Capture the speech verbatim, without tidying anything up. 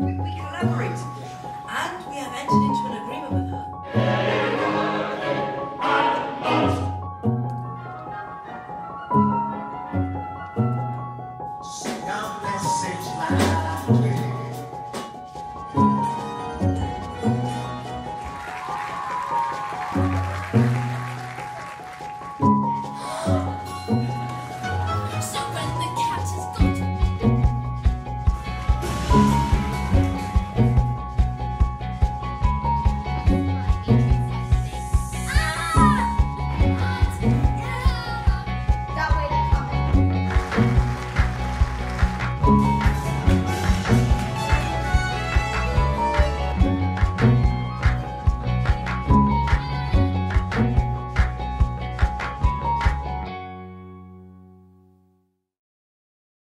We, we collaborate, and we have entered into an agreement with her. Sing a message loudly. So when the cat is gone. That way they're coming.